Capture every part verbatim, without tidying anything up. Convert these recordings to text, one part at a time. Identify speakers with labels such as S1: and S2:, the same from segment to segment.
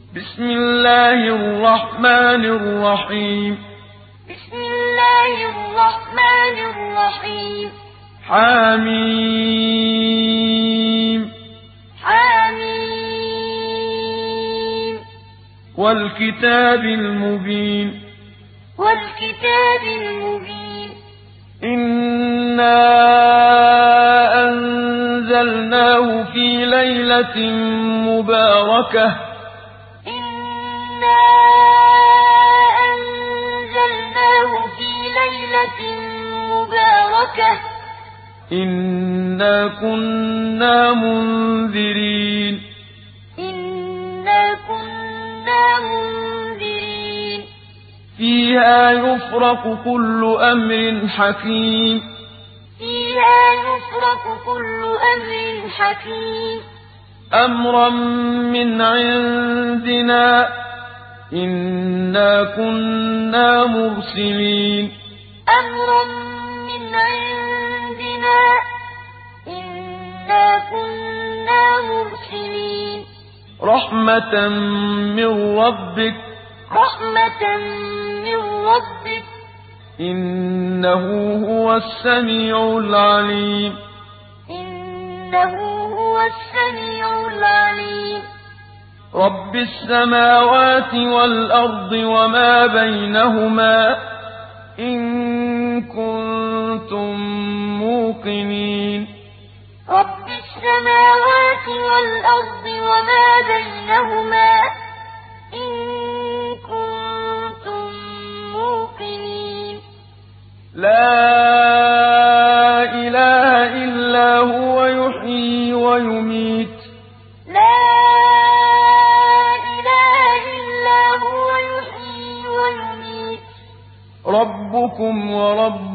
S1: بسم الله الرحمن الرحيم
S2: بسم الله الرحمن الرحيم
S1: حميم
S2: حميم
S1: والكتاب المبين
S2: والكتاب المبين
S1: إنا أنزلناه في ليلة مباركة
S2: إنا أنزلناه في ليلة مباركة
S1: إنا كنا منذرين
S2: إنا كنا منذرين
S1: فيها يفرق كل أمر حكيم
S2: فيها يفرق كل أمر حكيم
S1: أمرا من عندنا إنا كنا مرسلين
S2: أمرا من عندنا إنا كنا مرسلين
S1: رحمة من ربك
S2: رحمة من ربك
S1: إنه هو السميع العليم
S2: إنه هو السميع العليم
S1: رب السماوات والأرض وما بينهما إن كنتم موقنين
S2: رب السماوات والأرض وما بينهما إن كنتم موقنين
S1: لا إله إلا هو يحيي ويميت
S2: لا إله إلا هو يحيي ويميت
S1: ربكم ورب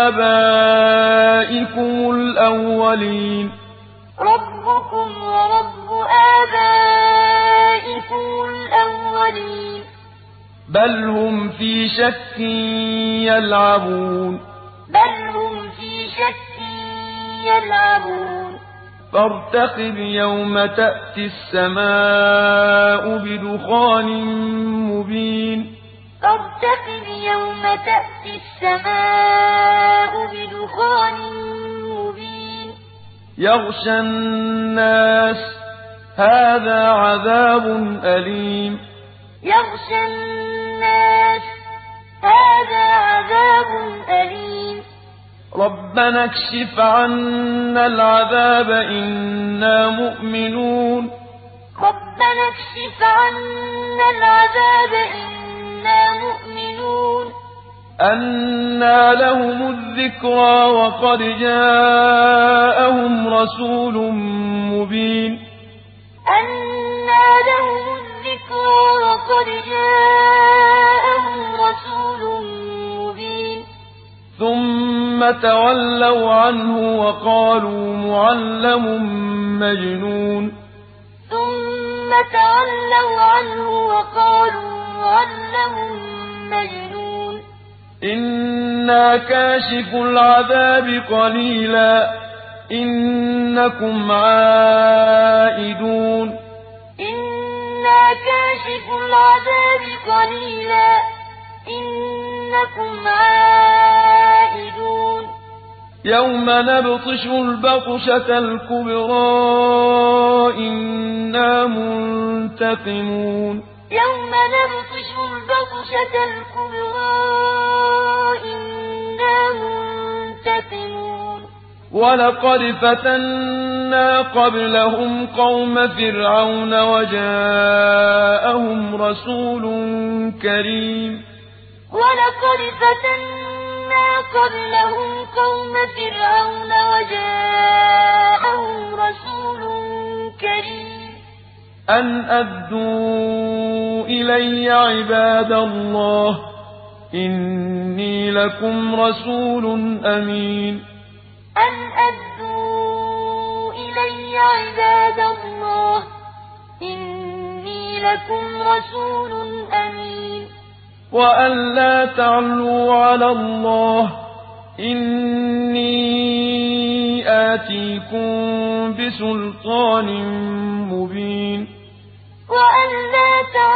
S1: آبائكم الأولين
S2: ربكم ورب آبائكم الأولين
S1: بل هم في شك يلعبون
S2: بل هم في شك يلعبون
S1: فارتقب يوم تأتي السماء بدخان مبين
S2: فارتقب يوم تأتي السماء بدخان مبين
S1: يغشى الناس هذا عذاب أليم
S2: يغشى الناس هذا عذاب أليم
S1: ربنا اكشف عنا العذاب إنا مؤمنون
S2: ربنا اكشف عنا العذاب إنا مؤمنون
S1: أنى لهم الذكرى وقد جاءهم رسول مبين
S2: أنى لهم الذكرى وقد جاءهم رسول مبين
S1: ثم تولوا عنه وقالوا معلم مجنون
S2: ثم تولوا عنه وقالوا معلم مجنون
S1: إنا كاشف العذاب قليلا إنكم عائدون
S2: إنا كاشف العذاب قليلا إنكم عائدون
S1: يوم نبطش البطشة الكبرى إنا منتقمون
S2: يوم نبطش البطشة الكبرى إنا منتقمون
S1: ولقد فتنا قبلهم قوم فرعون وجاءهم رسول كريم
S2: ولقد فتنا قبلهم قوم فرعون وجاءهم رسول كريم
S1: أن أدوا إلي عباد الله إني لكم رسول أمين
S2: أن أدوا إلي عباد الله إني لكم رسول أمين
S1: وأن لا تعلوا على الله إني آتيكم بسلطان مبين
S2: وأن لا تعلوا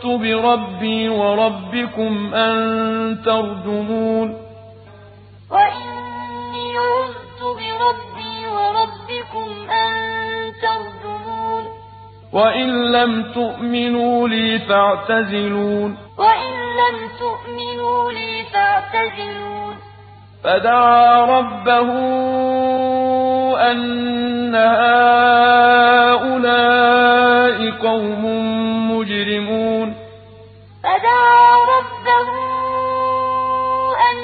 S1: عذت بربي وربكم أن ترجمون
S2: وإني عذت بربي وربكم أن ترجمون
S1: وإن لم تؤمنوا لي فاعتزلون
S2: وإن لم تؤمنوا لي فاعتزلون
S1: فدعا ربه أن هؤلاء قوم مجرمون
S2: فدعا ربه أن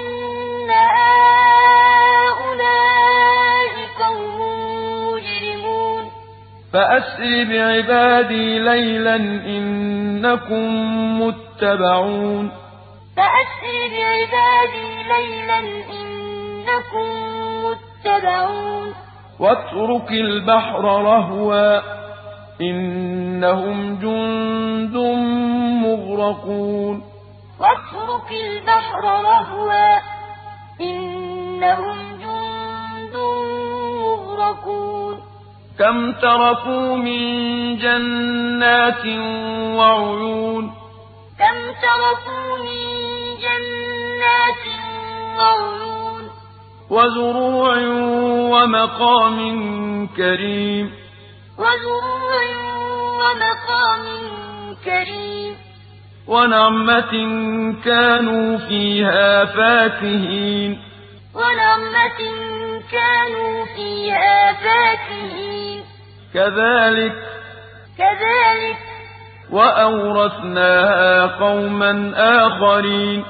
S2: هؤلاء قوم مجرمون
S1: فأسر بعبادي ليلا إنكم متبعون
S2: فأسر بعبادي ليلا إنكم متبعون
S1: واترك البحر رهوا إنهم جند مغرقون
S2: واترك البحر رهوا إنهم جند مغرقون
S1: كم تركوا من جنات وعيون
S2: كم تركوا من جنات وعيون
S1: وزروع ومقام كريم
S2: وزروع ومقام كريم
S1: ونعمة كانوا فيها فاكهين
S2: ونعمة كانوا فيها فاكهين
S1: كذلك
S2: كذلك
S1: وأورثناها قوما آخرين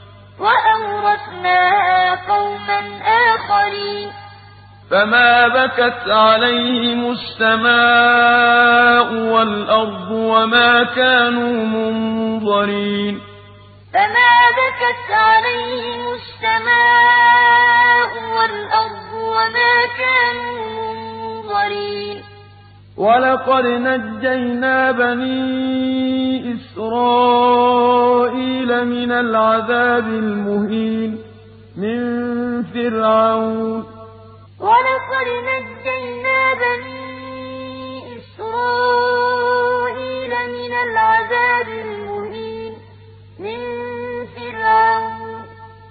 S2: وأورثناها قوما آخرين
S1: فما بكت عليهم السماء والأرض وما كانوا منظرين
S2: فما بكت عليهم السماء والأرض وما كانوا منظرين
S1: ولقد نجينا بني إسرائيل من العذاب المهين من فرعون
S2: ولقد نجينا بني إسرائيل من العذاب المهين من فرعون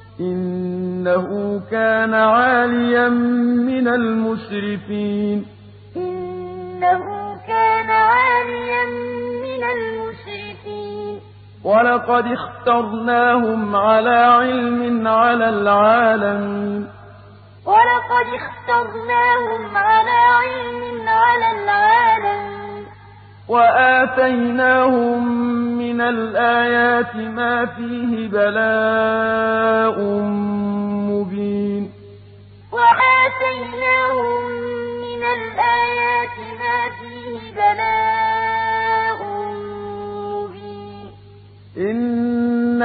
S1: إنه كان عاليا من المسرفين
S2: إنه كان عاليا من المسرفين
S1: ولقد اخترناهم على علم على العالمين
S2: ولقد اخترناهم على علم على العالمين
S1: وآتيناهم من الآيات ما فيه بلاء مبين
S2: وآتيناهم من الآيات ما فيه بلاء مبين
S1: إن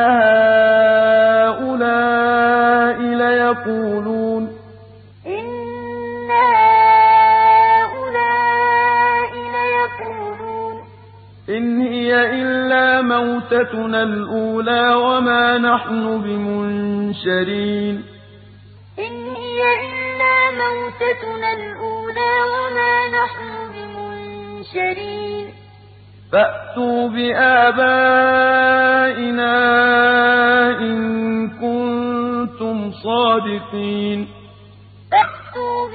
S1: هؤلاء ليقولون
S2: إن هؤلاء ليقولون
S1: إن هي إلا موتتنا الأولى وما نحن بمنشرين
S2: إن هي إلا موتتنا الأولى وما نحن بمنشرين
S1: فأتوا بآبائنا إن كنتم صادقين
S2: فأتوا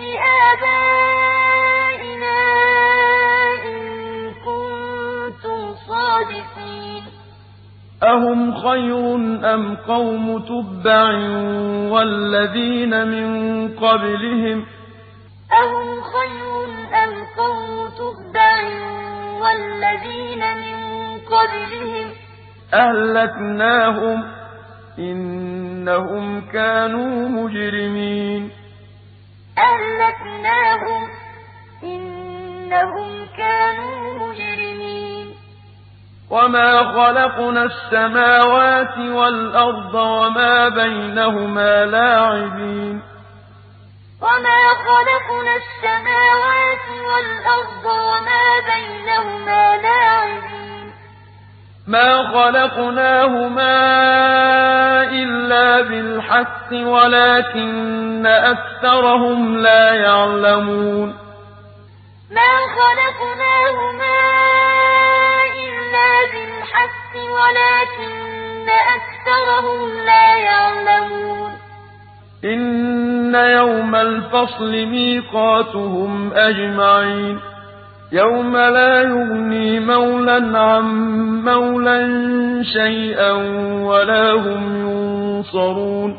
S2: بآبائنا إن كنتم صادقين
S1: أهم خير أم قوم تبع والذين من قبلهم
S2: أهم خير أم قوم تبع والذين من قبلهم
S1: أهلكناهم إنهم كانوا مجرمين
S2: أهلكناهم إنهم كانوا مجرمين
S1: وما خلقنا السماوات والأرض وما بينهما لاعبين
S2: وما خلقنا السماوات والأرض وما بينهما لاعبين
S1: ما خلقناهما إلا بالحق ولكن أكثرهم لا يعلمون
S2: ما خلقناهما إلا بالحق بالحق ولكن أكثرهم لا يعلمون
S1: إن يوم الفصل ميقاتهم أجمعين يوم لا يغني مولى عن مولى شيئا ولا هم ينصرون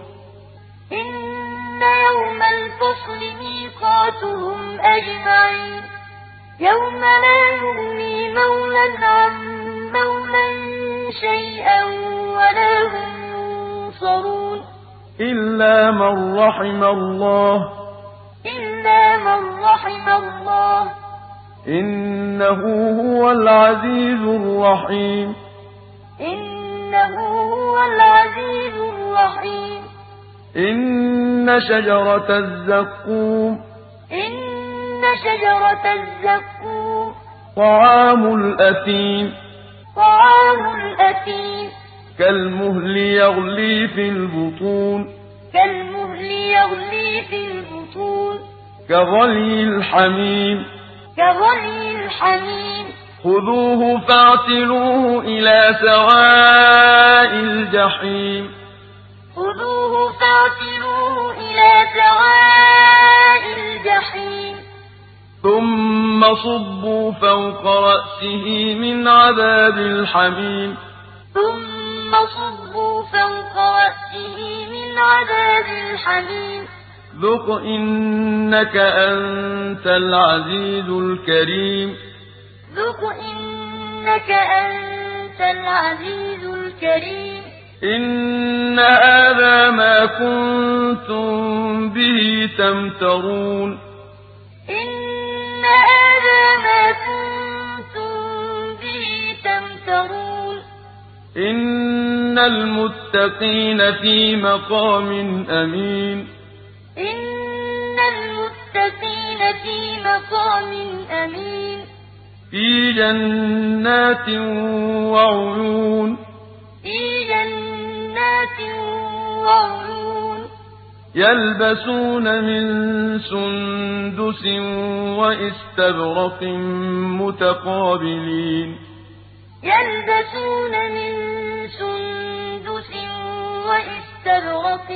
S2: إن يوم الفصل ميقاتهم أجمعين يوم لا يغني مولى عن مولى شيئا ولا هم ينصرون
S1: إلا من رحم الله
S2: إلا من رحم الله
S1: إنه هو العزيز الرحيم
S2: إنه هو العزيز الرحيم
S1: إن شجرة الزقوم
S2: إن شجرة الزقوم
S1: طعام الأثيم
S2: طعام الأثيم
S1: كالمهل يغلي في البطون
S2: كالمهل يغلي في البطون
S1: كغلي الحميم
S2: كغلي الحميم
S1: خذوه فاعتلوه إلى سواء الجحيم
S2: خذوه فاعتلوه إلى سواء الجحيم
S1: ثم صبوا فوق رأسه من عذاب الحميم
S2: ثم صبوا فوق رأسه من عذاب الحميم
S1: ذق إنك أنت العزيز الكريم
S2: ذق إنك أنت العزيز الكريم
S1: إن هذا ما كنتم به تمترون
S2: إن هذا ما كنتم به تمترون
S1: إن المتقين في مقام أمين
S2: إن المتقين في مقام أمين
S1: في جنات وعيون
S2: في جنات وعيون
S1: يلبسون من سندس وإستبرق متقابلين
S2: يلبسون من سندس وإستبرق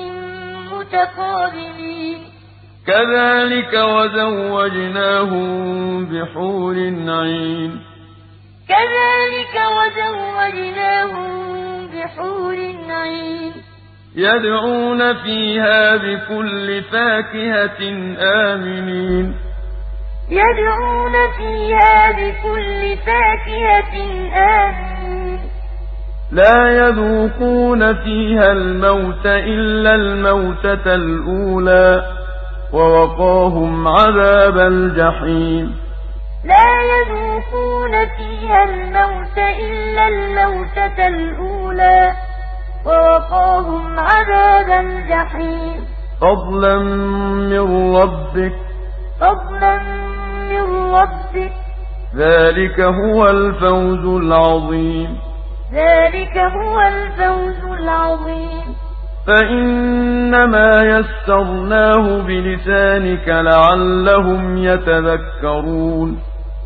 S2: متقابلين
S1: كذلك وزوجناهم بحور عين
S2: كذلك وزوجناهم بحور عين
S1: يدعون فيها بكل فاكهة آمنين
S2: يدعون فيها بكل فاكهة آمنين
S1: لا يذوقون فيها الموت إلا الموتة الأولى ووقاهم عذاب الجحيم
S2: لا يذوقون فيها الموت إلا الموتة الأولى ووقاهم عذاب الجحيم
S1: فضلا من ربك
S2: فضلا من ربك
S1: ذلك هو الفوز العظيم
S2: ذلك هو الفوز العظيم
S1: فإنما يسرناه بلسانك لعلهم يتذكرون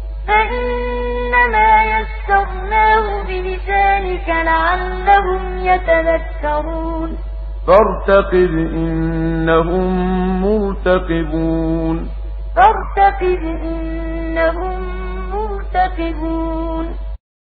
S2: فإنما يسرناه بلسانك لعلهم يتذكرون
S1: فارتقب إنهم مرتقبون
S2: فارتقب إنهم مرتقبون